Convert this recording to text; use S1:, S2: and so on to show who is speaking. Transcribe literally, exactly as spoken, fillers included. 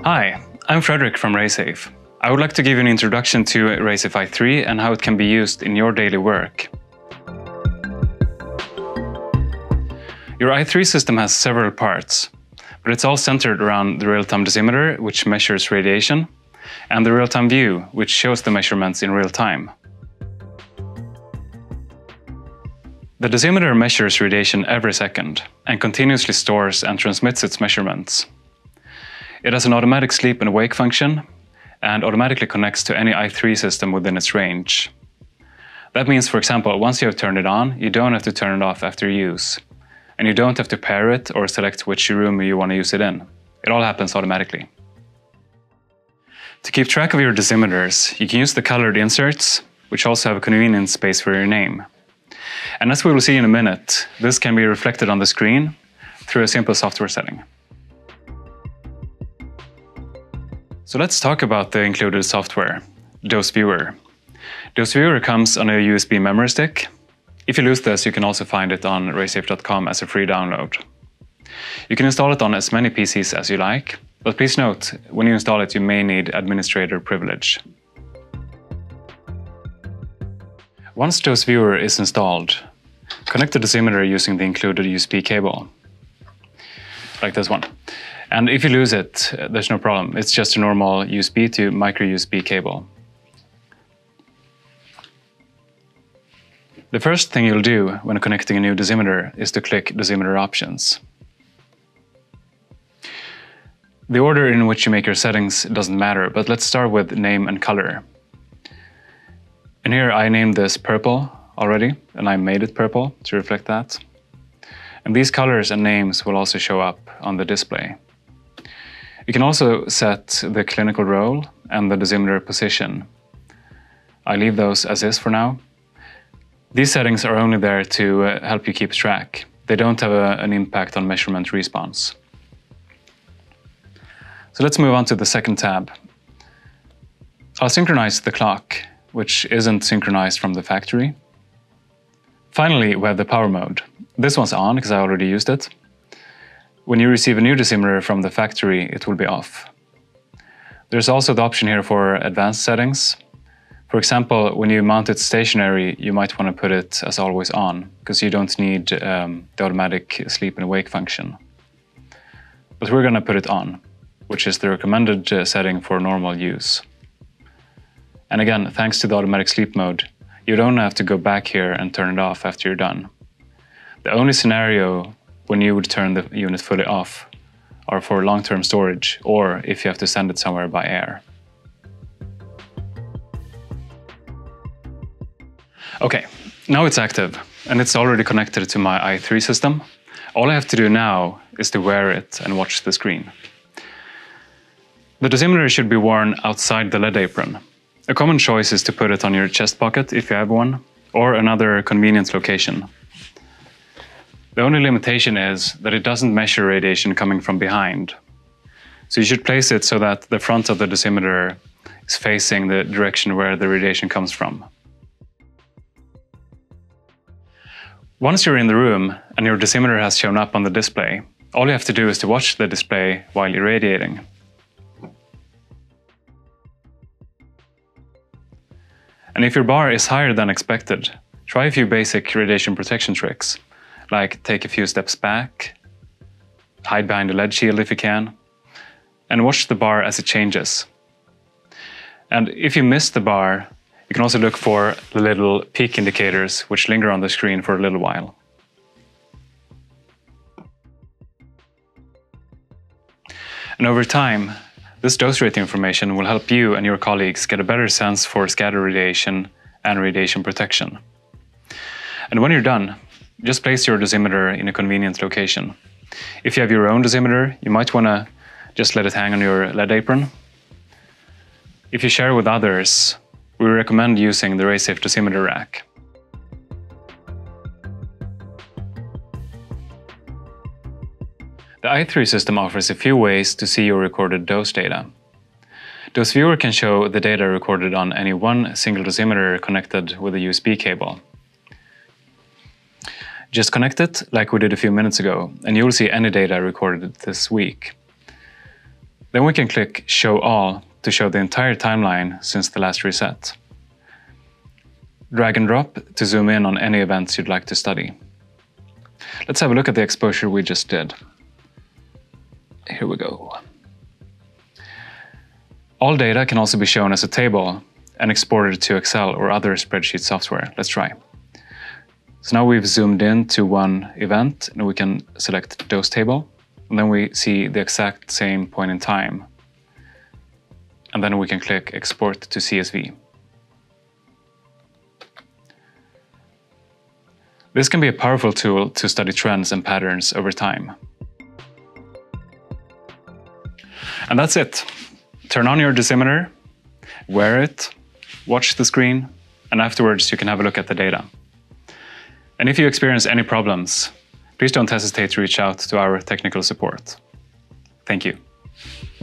S1: Hi, I'm Frederick from RaySafe. I would like to give you an introduction to RaySafe i three and how it can be used in your daily work. Your i three system has several parts, but it's all centered around the real-time dosimeter, which measures radiation, and the real-time view, which shows the measurements in real time. The dosimeter measures radiation every second and continuously stores and transmits its measurements. It has an automatic sleep and wake function and automatically connects to any i three system within its range. That means, for example, once you have turned it on, you don't have to turn it off after use. And you don't have to pair it or select which room you want to use it in. It all happens automatically. To keep track of your dosimeters, you can use the colored inserts, which also have a convenient space for your name. And as we will see in a minute, this can be reflected on the screen through a simple software setting. So let's talk about the included software, Dosviewer. Dosviewer comes on a U S B memory stick. If you lose this, you can also find it on raysafe dot com as a free download. You can install it on as many P Cs as you like, but please note, when you install it, you may need administrator privilege. Once Dosviewer is installed, connect the dosimeter using the included U S B cable, like this one. And if you lose it, there's no problem. It's just a normal U S B to micro U S B cable. The first thing you'll do when connecting a new dosimeter is to click Dosimeter Options. The order in which you make your settings doesn't matter, but let's start with name and color. And here I named this purple already, and I made it purple to reflect that. And these colors and names will also show up on the display. You can also set the clinical role and the dosimeter position. I leave those as is for now. These settings are only there to uh, help you keep track. They don't have a, an impact on measurement response. So let's move on to the second tab. I'll synchronize the clock, which isn't synchronized from the factory. Finally, we have the power mode. This one's on because I already used it. When you receive a new dosimeter from the factory, it will be off. There's also the option here for advanced settings. For example, when you mount it stationary, you might want to put it as always on, because you don't need um, the automatic sleep and wake function. But we're going to put it on, which is the recommended uh, setting for normal use. And again, thanks to the automatic sleep mode, you don't have to go back here and turn it off after you're done. The only scenario when you would turn the unit fully off are for long-term storage, or if you have to send it somewhere by air. Okay, now it's active, and it's already connected to my i three system. All I have to do now is to wear it and watch the screen. The dosimeter should be worn outside the lead apron. A common choice is to put it on your chest pocket if you have one, or another convenient location. The only limitation is that it doesn't measure radiation coming from behind. So you should place it so that the front of the dosimeter is facing the direction where the radiation comes from. Once you're in the room and your dosimeter has shown up on the display, all you have to do is to watch the display while irradiating. And if your bar is higher than expected, try a few basic radiation protection tricks, like take a few steps back, hide behind a lead shield if you can, and watch the bar as it changes. And if you miss the bar, you can also look for the little peak indicators which linger on the screen for a little while. And over time, this dose rate information will help you and your colleagues get a better sense for scatter radiation and radiation protection. And when you're done, just place your dosimeter in a convenient location. If you have your own dosimeter, you might want to just let it hang on your lead apron. If you share with others, we recommend using the RaySafe dosimeter rack. The i three system offers a few ways to see your recorded dose data. Dosviewer can show the data recorded on any one single dosimeter connected with a U S B cable. Just connect it like we did a few minutes ago, and you'll see any data recorded this week. Then we can click Show All to show the entire timeline since the last reset. Drag and drop to zoom in on any events you'd like to study. Let's have a look at the exposure we just did. Here we go. All data can also be shown as a table and exported to Excel or other spreadsheet software. Let's try. So now we've zoomed in to one event and we can select Dose Table. And then we see the exact same point in time. And then we can click Export to C S V. This can be a powerful tool to study trends and patterns over time. And that's it. Turn on your dosimeter, wear it, watch the screen, and afterwards you can have a look at the data. And if you experience any problems, please don't hesitate to reach out to our technical support. Thank you.